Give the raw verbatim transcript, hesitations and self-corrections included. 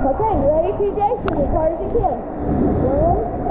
Okay, you ready, T J? Swim as hard as you can. One,